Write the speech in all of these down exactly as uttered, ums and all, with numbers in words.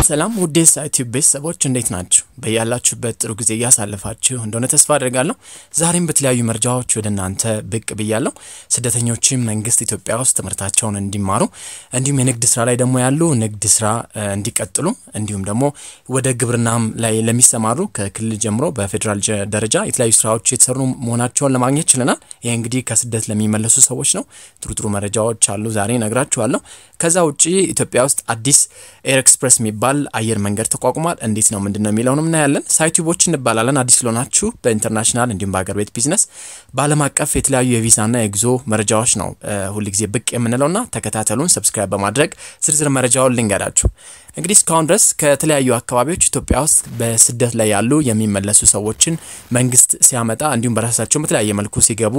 ሰላም ሰላም ውዴ ሳይቲው ቤተሰቦች እንዴት ናችሁ? በያላችሁበት ጥሩ ጊዜ ያሳለፋችሁ እንደሆነ ተስፋ አደርጋለሁ። ዛሬም በተለያዩ መረጃዎች ወደናንተ ብቅ ብያለሁ። ስደተኞችም መንግስት ኢትዮጵያ ውስጥ ትምህርታቸውን እንዲማሩ እንዲሁም የንግድ ስራ ላይ ደግሞ ያሉ ንግድ ስራ እንዲቀጥሉ እንዲሁም ደግሞ ወደ ግብርናም ላይ ለሚሰማሩ ከክልል ጀምሮ በፌደራል ደረጃ የተለያዩ ስራዎች የተሰሩ መሆናቸውን ለማግኘት ችለናል። ይሄ እንግዲህ ከስደት ለሚመለሱ ሰዎች ነው። ጥሩ ጥሩ መረጃዎች አሉ ዛሬ ነግራችኋለሁ። ከዛ ውጪ ኢትዮጵያ ውስጥ አዲስ ኤር ኤክስፕረስ የሚባል አየር መንገድ ተቋቁሟል። እንዴት ነው ምንድነው የሚለውንም እናያለን። ሳይቲቦች እንባላለን። አዲስ ለሆናችሁ በኢንተርናሽናል እንዲሁም በአገር ቤት ቢዝነስ በዓለም አቀፍ የተለያዩ የቪዛና የጉዞ መረጃዎች ነው ሁሉ ጊዜ ብቅ የምንለውና ተከታተሉን። ሰብስክራይብ በማድረግ ዝርዝር መረጃውን ልንገራችሁ። እንግዲህ እስካሁን ድረስ ከተለያዩ አካባቢዎች ኢትዮጵያ ውስጥ በስደት ላይ ያሉ የሚመለሱ ሰዎችን መንግስት ሲያመጣ እንዲሁም በራሳቸው በተለያየ መልኩ ሲገቡ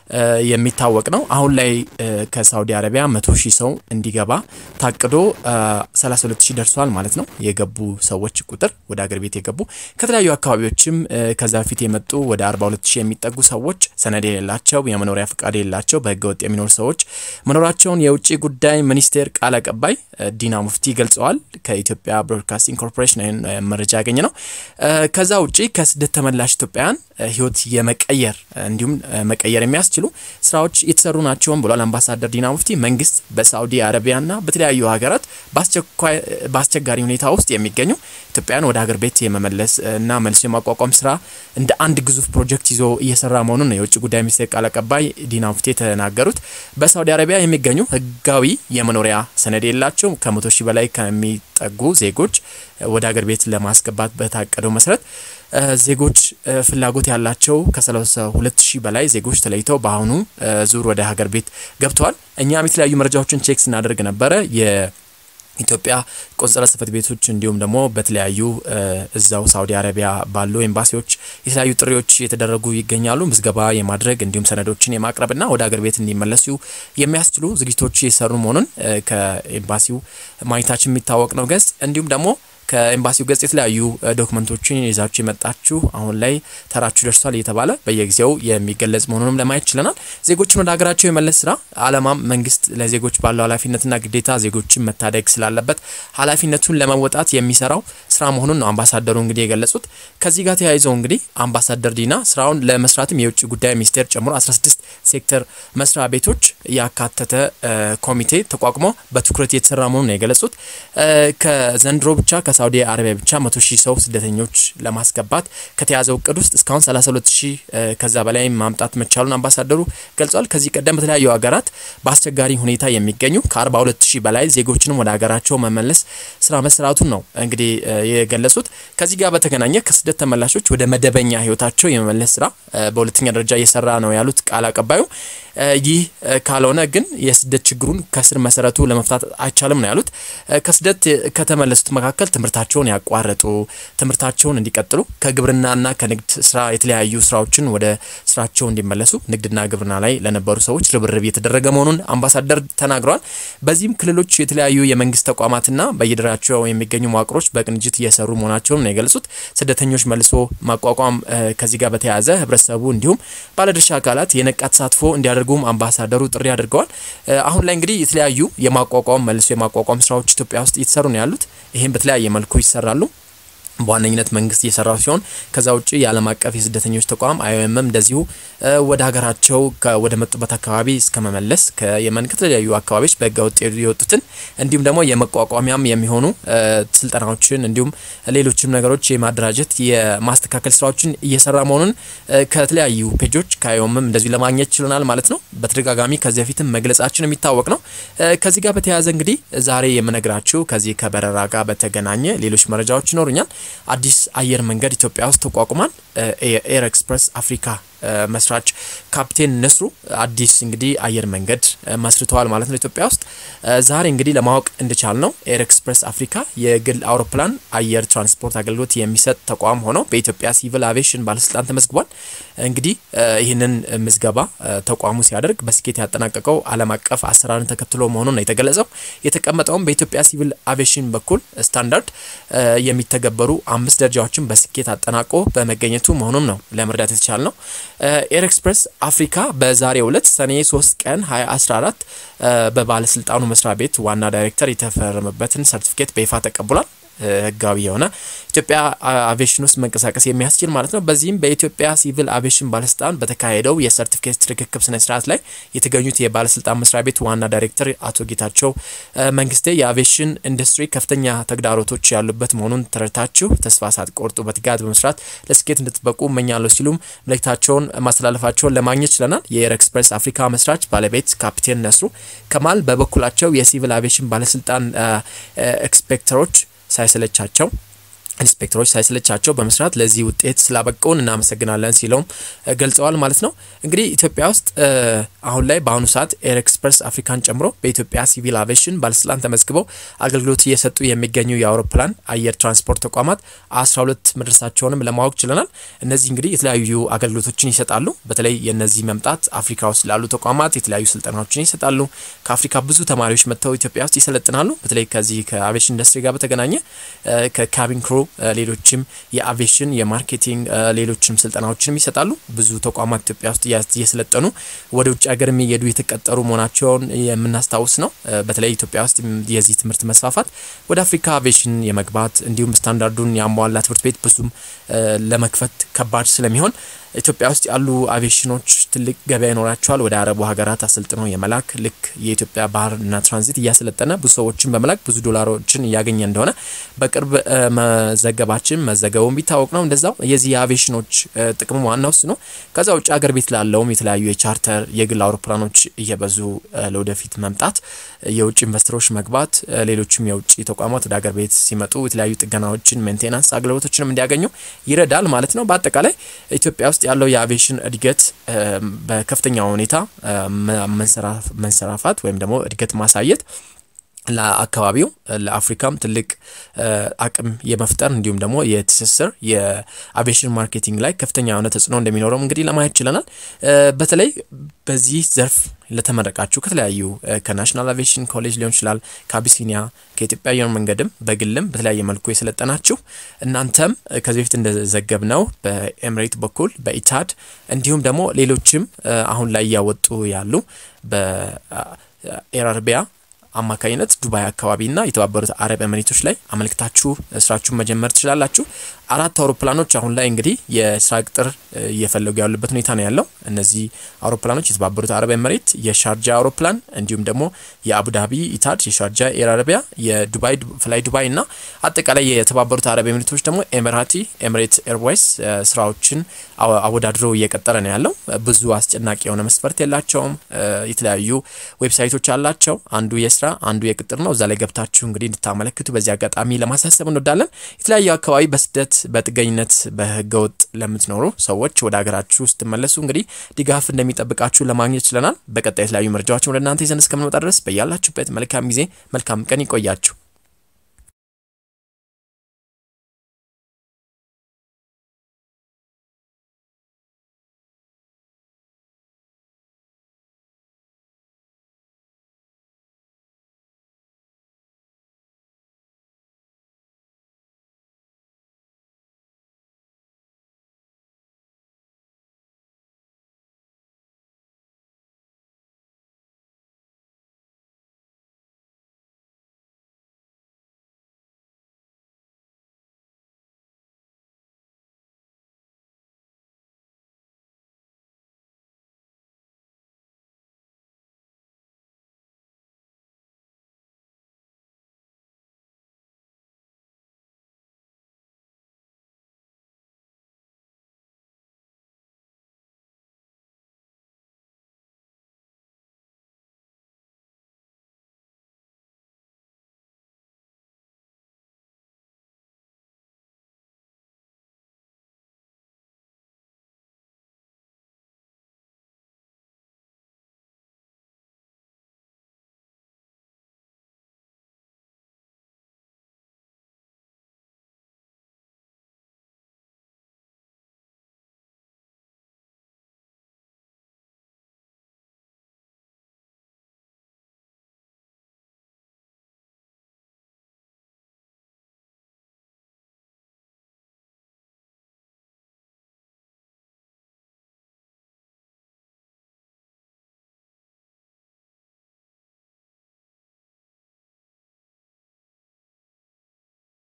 የሚታወቅ ነው። አሁን ላይ ከሳውዲ አረቢያ መቶ ሺህ ሰው እንዲገባ ታቅዶ ሰላሳ ሁለት ሺህ ደርሷል ማለት ነው። የገቡ ሰዎች ቁጥር ወደ አገር ቤት የገቡ ከተለያዩ አካባቢዎችም ከዛ ፊት የመጡ ወደ አርባ ሁለት ሺህ የሚጠጉ ሰዎች ሰነድ የሌላቸው የመኖሪያ ፍቃድ የሌላቸው በህገወጥ የሚኖሩ ሰዎች መኖራቸውን የውጭ ጉዳይ ሚኒስቴር ቃል አቀባይ ዲና ሙፍቲ ገልጸዋል። ከኢትዮጵያ ብሮድካስቲንግ ኮርፖሬሽን መረጃ ያገኘ ነው። ከዛ ውጪ ከስደት ተመላሽ ኢትዮጵያውያን ህይወት የመቀየር እንዲሁም መቀየር የሚያስችሉ ስራዎች የተሰሩ ናቸው ብሏል አምባሳደር ዲና ሙፍቲ። መንግስት በሳውዲ አረቢያና በተለያዩ ሀገራት ባስቸኳይ ባስቸጋሪ ሁኔታ ውስጥ የሚገኙ ኢትዮጵያውያን ወደ ሀገር ቤት የመመለስ እና መልሶ የማቋቋም ስራ እንደ አንድ ግዙፍ ፕሮጀክት ይዞ እየሰራ መሆኑን ነው የውጭ ጉዳይ ሚኒስቴር ቃል አቀባይ ዲና ሙፍቲ ተናገሩት። በሳውዲ አረቢያ የሚገኙ ህጋዊ የመኖሪያ ሰነድ የላቸው ከመቶ ሺህ በላይ ከሚጠጉ ዜጎች ወደ ሀገር ቤት ለማስገባት በታቀደው መሰረት ዜጎች ፍላጎት ያላቸው ከሰላሳ ሁለት ሺህ በላይ ዜጎች ተለይተው በአሁኑ ዙር ወደ ሀገር ቤት ገብተዋል። እኛም የተለያዩ መረጃዎችን ቼክ ስናደርግ ነበር። የኢትዮጵያ ቆንስላ ጽሕፈት ቤቶች እንዲሁም ደግሞ በተለያዩ እዛው ሳውዲ አረቢያ ባሉ ኤምባሲዎች የተለያዩ ጥሪዎች የተደረጉ ይገኛሉ። ምዝገባ የማድረግ እንዲሁም ሰነዶችን የማቅረብና ወደ ሀገር ቤት እንዲመለሱ የሚያስችሉ ዝግጅቶች እየሰሩ መሆኑን ከኤምባሲው ማግኘታችን የሚታወቅ ነው። ገጽ እንዲሁም ደግሞ ከኤምባሲው ገጽ የተለያዩ ዶክመንቶችን ይዛችሁ የመጣችሁ አሁን ላይ ተራችሁ ደርሷል እየተባለ በየጊዜው የሚገለጽ መሆኑንም ለማየት ችለናል። ዜጎችን ወደ ሀገራቸው የመለስ ስራ ዓላማም መንግስት ለዜጎች ባለው ኃላፊነትና ግዴታ ዜጎችን መታደግ ስላለበት ኃላፊነቱን ለመወጣት የሚሰራው ስራ መሆኑን ነው አምባሳደሩ እንግዲህ የገለጹት። ከዚህ ጋር ተያይዘው እንግዲህ አምባሳደር ዲና ስራውን ለመስራትም የውጭ ጉዳይ ሚኒስቴር ጨምሮ አስራ ስድስት ሴክተር መስሪያ ቤቶች ያካተተ ኮሚቴ ተቋቁሞ በትኩረት የተሰራ መሆኑን ነው የገለጹት። ከዘንድሮ ብቻ ሳውዲ አረቢያ ብቻ መቶ ሺህ ሰው ስደተኞች ለማስገባት ከተያዘው እቅድ ውስጥ እስካሁን ሰላሳ ሁለት ሺህ ከዛ በላይ ማምጣት መቻሉን አምባሳደሩ ገልጸዋል። ከዚህ ቀደም በተለያዩ ሀገራት በአስቸጋሪ ሁኔታ የሚገኙ ከአርባ ሁለት ሺህ በላይ ዜጎችንም ወደ ሀገራቸው መመለስ ስራ መስራቱን ነው እንግዲህ የገለጹት። ከዚህ ጋር በተገናኘ ከስደት ተመላሾች ወደ መደበኛ ህይወታቸው የመመለስ ስራ በሁለተኛ ደረጃ እየሰራ ነው ያሉት ቃል አቀባዩ ይህ ካልሆነ ግን የስደት ችግሩን ከስር መሰረቱ ለመፍታት አይቻልም ነው ያሉት። ከስደት ከተመለሱት መካከል ትምህርታቸውን ያቋረጡ ትምህርታቸውን እንዲቀጥሉ ከግብርናና ከንግድ ስራ የተለያዩ ስራዎችን ወደ ስራቸው እንዲመለሱ ንግድና ግብርና ላይ ለነበሩ ሰዎች ርብርብ የተደረገ መሆኑን አምባሳደር ተናግረዋል። በዚህም ክልሎች የተለያዩ የመንግስት ተቋማትና በየደረጃው የሚገኙ መዋቅሮች በቅንጅት እየሰሩ መሆናቸውን ነው የገለጹት። ስደተኞች መልሶ ማቋቋም ከዚህ ጋር በተያያዘ ህብረተሰቡ እንዲሁም ባለድርሻ አካላት የነቃ ተሳትፎ እንዲያደርጉ አምባሳደሩ ጥሪ አድርገዋል። አሁን ላይ እንግዲህ የተለያዩ የማቋቋም መልሶ የማቋቋም ስራዎች ኢትዮጵያ ውስጥ እየተሰሩ ነው ያሉት። ይሄን በተለያየ መልኩ ይሰራሉ። በዋነኝነት መንግስት እየሰራው ሲሆን ከዛ ውጪ የዓለም አቀፍ የስደተኞች ተቋም አይኦኤም እንደዚሁ ወደ ሀገራቸው ወደ መጡበት አካባቢ እስከመመለስ ከየመን ከተለያዩ አካባቢዎች በህገወጥ የወጡትን እንዲሁም ደግሞ የመቋቋሚያም የሚሆኑ ስልጠናዎችን እንዲሁም ሌሎችም ነገሮች የማደራጀት የማስተካከል ስራዎችን እየሰራ መሆኑን ከተለያዩ ፔጆች ከአይኦኤም እንደዚሁ ለማግኘት ችለናል ማለት ነው። በተደጋጋሚ ከዚህ በፊትም መግለጻችን የሚታወቅ ነው። ከዚህ ጋር በተያያዘ እንግዲህ ዛሬ የምነግራችሁ ከዚህ ከበረራ ጋር በተገናኘ ሌሎች መረጃዎች ይኖሩኛል። አዲስ አየር መንገድ ኢትዮጵያ ውስጥ ተቋቁሟል። ኤር ኤክስፕረስ አፍሪካ መስራች ካፕቴን ነስሩ አዲስ እንግዲህ አየር መንገድ መስርተዋል ማለት ነው ኢትዮጵያ ውስጥ። ዛሬ እንግዲህ ለማወቅ እንደቻል ነው ኤር ኤክስፕረስ አፍሪካ የግል አውሮፕላን አየር ትራንስፖርት አገልግሎት የሚሰጥ ተቋም ሆኖ በኢትዮጵያ ሲቪል አቪዬሽን ባለስልጣን ተመዝግቧል። እንግዲህ ይህንን ምዝገባ ተቋሙ ሲያደርግ በስኬት ያጠናቀቀው ዓለም አቀፍ አሰራርን ተከትሎ መሆኑን ነው የተገለጸው። የተቀመጠውም በኢትዮጵያ ሲቪል አቪዬሽን በኩል ስታንዳርድ የሚተገበሩ አምስት ደረጃዎችን በስኬት አጠናቆ በመገኘቱ መሆኑን ነው ለመረዳት የተቻለው። ኤር ኤክስፕረስ አፍሪካ በዛሬው ዕለት ሰኔ ሶስት ቀን twenty fourteen በባለስልጣኑ መስሪያ ቤት ዋና ዳይሬክተር የተፈረመበትን ሰርቲፊኬት በይፋ ተቀብሏል። ህጋዊ የሆነ ኢትዮጵያ አቪዬሽን ውስጥ መንቀሳቀስ የሚያስችል ማለት ነው። በዚህም በኢትዮጵያ ሲቪል አቪዬሽን ባለስልጣን በተካሄደው የሰርቲፊኬት ርክክብ ስነ ስርዓት ላይ የተገኙት የባለስልጣን መስሪያ ቤት ዋና ዳይሬክተር አቶ ጌታቸው መንግስቴ የአቪዬሽን ኢንዱስትሪ ከፍተኛ ተግዳሮቶች ያሉበት መሆኑን ተረድታችሁ ተስፋ ሳትቆርጡ በትጋት በመስራት ለስኬት እንድትበቁ እመኛለሁ ሲሉም መልእክታቸውን ማስተላለፋቸውን ለማግኘት ችለናል። የኤር ኤክስፕረስ አፍሪካ መስራች ባለቤት ካፒቴን ነስሩ ከማል በበኩላቸው የሲቪል አቪዬሽን ባለስልጣን ኤክስፔክተሮች ሳይሰለቻቸው ኢንስፔክተሮች ሳይሰለቻቸው በመስራት ለዚህ ውጤት ስላበቀውን እናመሰግናለን ሲለውም ገልጸዋል ማለት ነው። እንግዲህ ኢትዮጵያ ውስጥ አሁን ላይ በአሁኑ ሰዓት ኤር ኤክስፕረስ አፍሪካን ጨምሮ በኢትዮጵያ ሲቪል አቪዬሽን ባለስልጣን ተመዝግበው አገልግሎት እየሰጡ የሚገኙ የአውሮፕላን አየር ትራንስፖርት ተቋማት አስራ ሁለት መድረሳቸውንም ለማወቅ ችለናል። እነዚህ እንግዲህ የተለያዩ አገልግሎቶችን ይሰጣሉ። በተለይ የነዚህ መምጣት አፍሪካ ውስጥ ላሉ ተቋማት የተለያዩ ስልጠናዎችን ይሰጣሉ። ከአፍሪካ ብዙ ተማሪዎች መጥተው ኢትዮጵያ ውስጥ ይሰለጥናሉ። በተለይ ከዚህ ከአቪዬሽን ኢንዱስትሪ ጋር በተገናኘ ከካቢን ክሩ ሌሎችም የአቪዬሽን የማርኬቲንግ ሌሎችም ስልጠናዎችንም ይሰጣሉ። ብዙ ተቋማት ኢትዮጵያ ውስጥ እየሰለጠኑ ወደ ውጭ ሀገር የሚሄዱ የተቀጠሩ መሆናቸውን የምናስታውስ ነው። በተለይ ኢትዮጵያ ውስጥ የዚህ ትምህርት መስፋፋት ወደ አፍሪካ አቪዬሽን የመግባት እንዲሁም ስታንዳርዱን ያሟላ ትምህርት ቤት ብዙም ለመክፈት ከባድ ስለሚሆን ኢትዮጵያ ውስጥ ያሉ አቪዬሽኖች ትልቅ ገበያ ይኖራቸዋል። ወደ አረቡ ሀገራት አሰልጥነው የመላክ ልክ የኢትዮጵያ ባህርና ትራንዚት እያሰለጠነ ብዙ ሰዎችን በመላክ ብዙ ዶላሮችን እያገኘ እንደሆነ በቅርብ መዘገባችን መዘገቡም ቢታወቅ ነው። እንደዛው የዚህ አቪዬሽኖች ጥቅሙ ዋናው እሱ ነው። ከዛ ውጭ ሀገር ቤት ላለውም የተለያዩ የቻርተር የግል አውሮፕላኖች እየበዙ ለወደፊት መምጣት፣ የውጭ ኢንቨስተሮች መግባት፣ ሌሎችም የውጭ ተቋማት ወደ ሀገር ቤት ሲመጡ የተለያዩ ጥገናዎችን ሜንቴናንስ አገልግሎቶችንም እንዲያገኙ ይረዳል ማለት ነው። በአጠቃላይ ኢትዮጵያ ውስጥ ያለው የአቪዬሽን እድገት በከፍተኛ ሁኔታ መንሰራፋት ወይም ደግሞ እድገት ማሳየት ለአካባቢው ለአፍሪካም ትልቅ አቅም የመፍጠር እንዲሁም ደግሞ የትስስር የአቪዬሽን ማርኬቲንግ ላይ ከፍተኛ የሆነ ተጽዕኖ እንደሚኖረው እንግዲህ ለማየት ችለናል። በተለይ በዚህ ዘርፍ ለተመረቃችሁ ከተለያዩ ከናሽናል አቪዬሽን ኮሌጅ ሊሆን ይችላል፣ ከአቢሲኒያ፣ ከኢትዮጵያ አየር መንገድም በግልም በተለያየ መልኩ የሰለጠናችሁ እናንተም ከዚህ በፊት እንደዘገብነው በኤምሬት በኩል በኢታድ እንዲሁም ደግሞ ሌሎችም አሁን ላይ ያወጡ ያሉ በኤር አረቢያ አማካኝነት ዱባይ አካባቢና የተባበሩት አረብ ኤሚሬቶች ላይ አመልክታችሁ ስራችሁን መጀመር ትችላላችሁ። አራት አውሮፕላኖች አሁን ላይ እንግዲህ የስራ ቅጥር እየፈለጉ ያሉበት ሁኔታ ነው ያለው። እነዚህ አውሮፕላኖች የተባበሩት አረብ ኤሚሬት የሻርጃ አውሮፕላን እንዲሁም ደግሞ የአቡዳቢ ኢታድ የሻርጃ ኤር አረቢያ የዱባይ ፍላይ ዱባይ እና አጠቃላይ የተባበሩት አረብ ኤሚሬቶች ደግሞ ኤሚራቲ ኤሚሬት ኤርዌይስ ስራዎችን አወዳድሮ እየቀጠረ ነው ያለው። ብዙ አስጨናቂ የሆነ መስፈርት የላቸውም። የተለያዩ ዌብሳይቶች አላቸው። አንዱ የስራ አንዱ የቅጥር ነው። እዛ ላይ ገብታችሁ እንግዲህ እንድታመለክቱ በዚህ አጋጣሚ ለማሳሰብ እንወዳለን። የተለያዩ አካባቢ በስደት በጥገኝነት በህገወጥ ለምትኖሩ ሰዎች ወደ ሀገራችሁ ስትመለሱ እንግዲህ ድጋፍ እንደሚጠብቃችሁ ለማግኘት ችለናል። በቀጣይ የተለያዩ መረጃዎችን ወደ እናንተ ይዘን እስከምንመጣ ድረስ በያላችሁበት መልካም ጊዜ መልካም ቀን ይቆያችሁ።